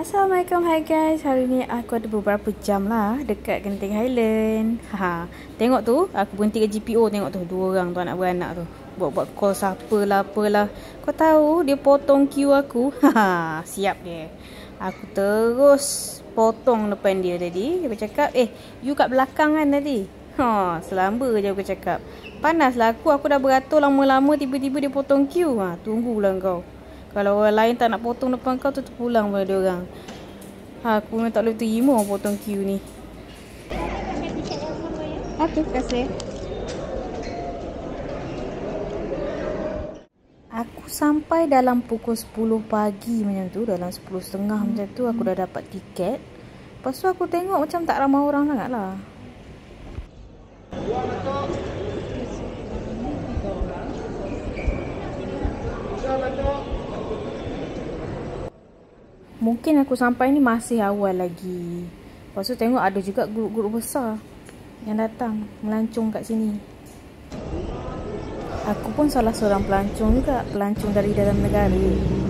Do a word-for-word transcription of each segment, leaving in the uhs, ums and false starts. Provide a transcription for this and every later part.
Assalamualaikum, hai guys. Hari ni aku ada beberapa jam lah dekat Genting Highland. Ha, tengok tu, aku berhenti ke G P O, tengok tu dua orang tu anak beranak tu. Buat-buat call siapa lah apalah. Kau tahu dia potong queue aku. Ha, siap dia. Aku terus potong depan dia tadi. Dia bercakap, "Eh, you kat belakang kan tadi?" Ha, selamba je aku cakap. Panaslah aku, aku dah beratur lama-lama tiba-tiba dia potong queue. Ha, tunggulah kau. Kalau orang lain tak nak potong depan kau tu terpulang pada dia orang. Ha, aku memang tak boleh terima potong queue ni. Okey, terima kasih. Aku sampai dalam pukul sepuluh pagi macam tu, dalam sepuluh tiga puluh macam tu aku dah dapat tiket. Lepas tu aku tengok macam tak ramai orang sangat lah. Mungkin aku sampai ni masih awal lagi. Lepas tu tengok ada juga grup-grup besar yang datang melancong kat sini. Aku pun salah seorang pelancong juga, pelancong dari dalam negara.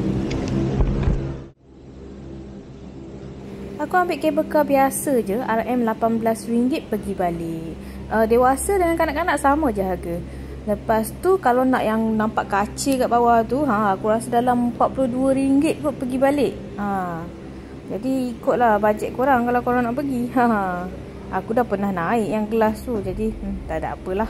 Aku ambil kabel car biasa je, R M lapan belas ringgit pergi balik. Uh, dewasa dengan kanak-kanak sama je harga. Lepas tu kalau nak yang nampak kaca kat bawah tu, ha, aku rasa dalam empat puluh dua ringgit kot pergi balik. Ha. Jadi ikutlah bajet korang kalau korang nak pergi. Ha. Aku dah pernah naik yang kelas tu, jadi hmm, tak ada apalah.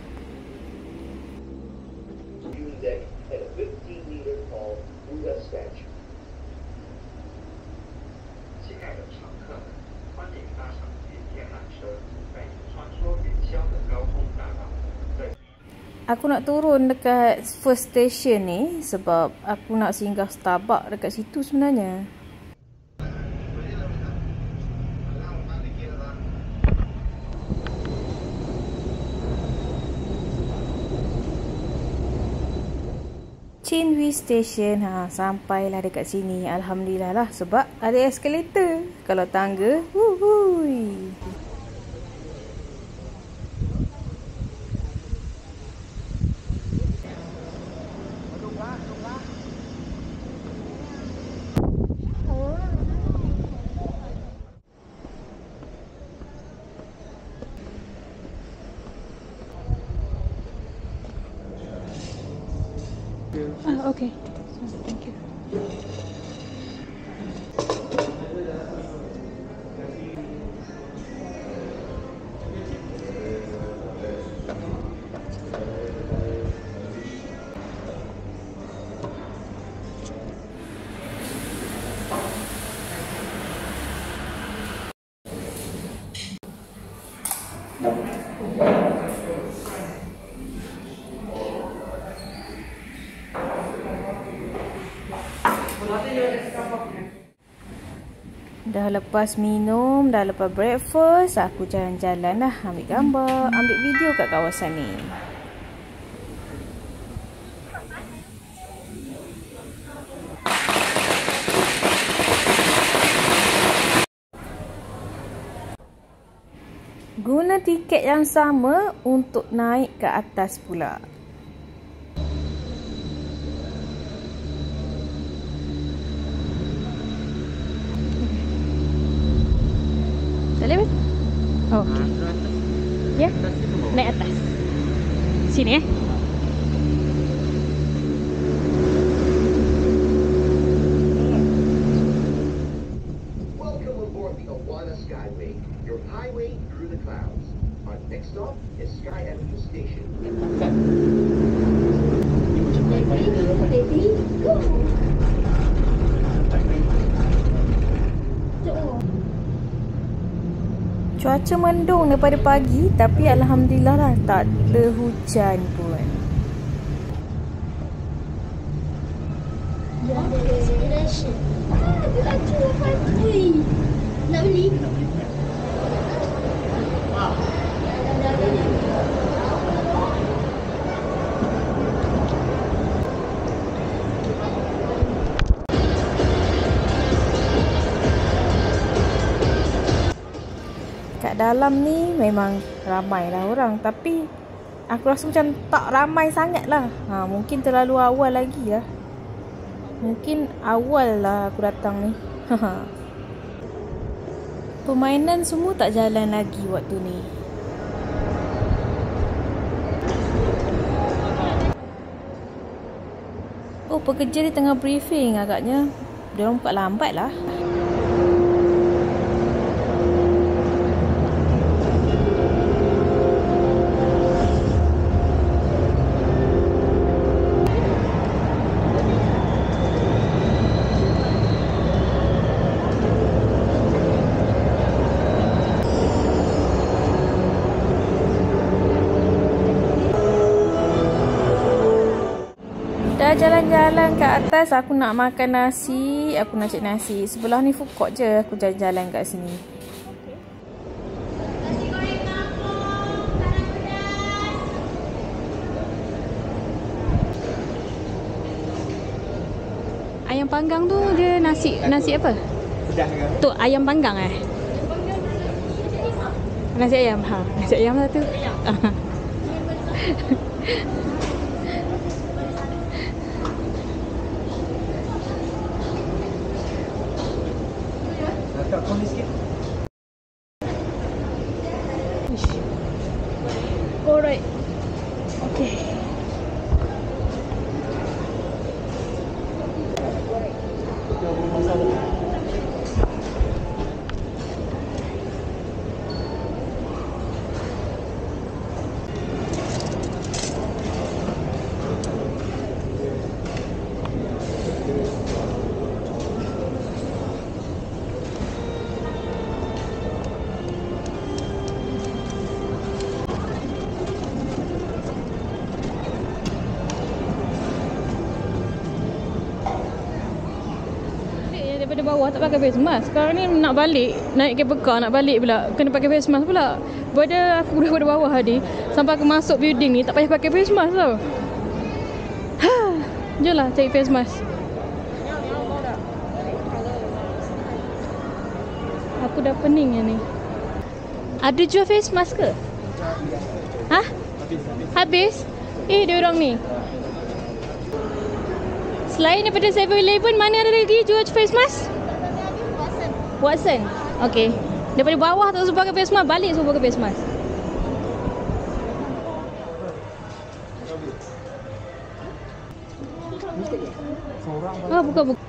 Aku nak turun dekat first station ni sebab aku nak singgah Starbucks dekat situ sebenarnya. Chinwi Station. Ha, sampailah dekat sini. Alhamdulillah lah sebab ada eskalator. Kalau tangga, wuhui. Ah, okay. Thank you. Dah lepas minum, dah lepas breakfast, aku jalan-jalan lah, ambil gambar, ambil video kat kawasan ni. Guna tiket yang sama untuk naik ke atas pula. Boleh? Oh, okey. Ya? Naik atas. Sini eh. Welcome aboard the Awana Skyway, your highway through the clouds. Our next stop is Sky Avenue Station. Baby, go. Cuaca mendung daripada pagi, tapi alhamdulillah lah tak ada hujan pun. Dia ada inspiration. Ah, dia nak cuba. Ui. Nak beli? Ah. Dah, dah, dah. Kat dalam ni memang ramai lah orang, tapi aku rasa macam tak ramai sangat lah. Ha, mungkin terlalu awal lagi lah. Mungkin awal lah aku datang ni. Permainan semua tak jalan lagi waktu ni. Oh, pekerja di tengah briefing agaknya. Diorang buka lambat lah. Dah jalan-jalan ke atas, aku nak makan nasi. Aku nak cek nasi. Sebelah ni food court je. Aku jalan-jalan kat sini. Ayam panggang tu dia nasi nasi apa? Tu ayam panggang eh? Nasi ayam. Ha, nasi ayam lah tu. Kakak koni sikit. Alright. Okay. Daripada bawah tak pakai face mask. Sekarang ni nak balik, naik cable car nak balik pula kena pakai face mask pula. Pada aku daripada bawah tadi sampai aku masuk building ni tak payah pakai face mask tau. Ha, jomlah cari face mask. Aku dah pening ni. Ada jual face mask ke? Hah? Habis? Eh, dia orang ni. Selain daripada seven eleven, mana ada lagi jual face mask? Watson. Watson? Okay. Daripada bawah tak semua pakai face mask, balik semua pakai face mask. Oh, buka buka.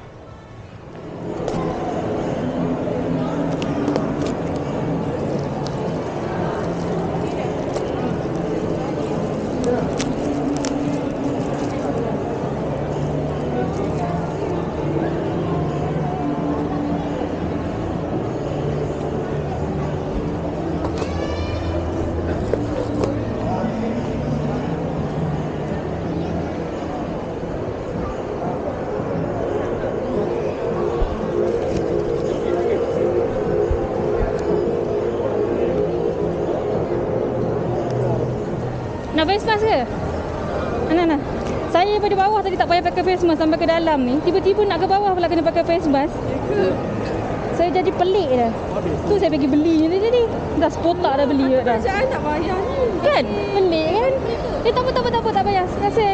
Nak face mask ke? Ana ana. Saya daripada bawah tadi tak payah pakai face mask sampai ke dalam ni. Tiba-tiba nak ke bawah pula kena pakai face mask. Saya jadi pelik dah. Tu saya pergi beli ni tadi. Dah sepotak dah beli dah. Saya tak payah ni. Kan? Pelik kan? Eh tak apa tak apa tak apa tak payah. Terima kasih.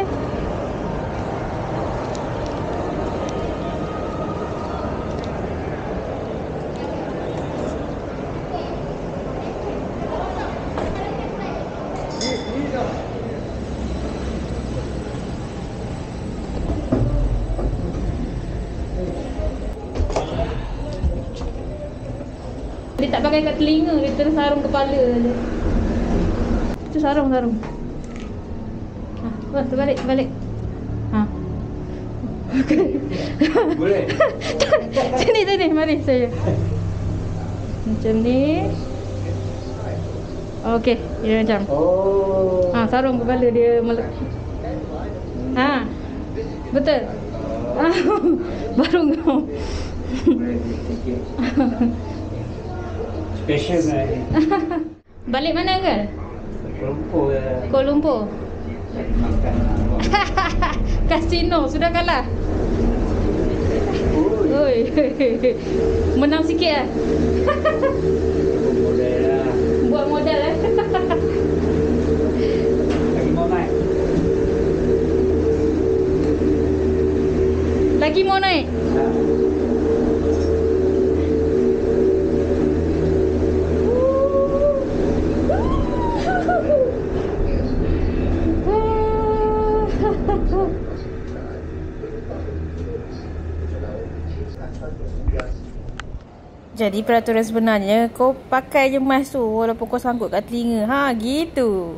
Dia tak pakai kat telinga, dia terus sarung kepala je. Tu sarung, sarung. Ha, bos, terbalik, terbalik. Ha. Boleh? Sini, sini, mari saya. Macam ni. Okey, dia macam. Oh. Ha, sarung kepala dia melek. Ha. Betul. Ha. Baru kau. Special lah ni. Balik mana ke? Kuala Lumpur ya. Kuala Lumpur. Makan. Kasino sudah kalah. Oi. Menang sikit ah. Model lah. Buat modal eh. Lagi mau naik. Lagi mau naik? Jadi peraturan sebenarnya kau pakai je mask tu walaupun kau sangkut kat telinga. Ha, gitu.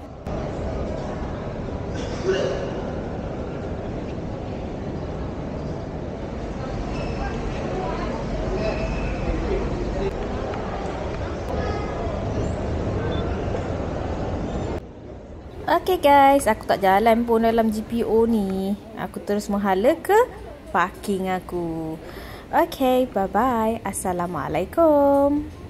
Okay guys, aku tak jalan pun dalam G P O ni. Aku terus menghala ke parking aku. Okay, bye-bye. Assalamualaikum.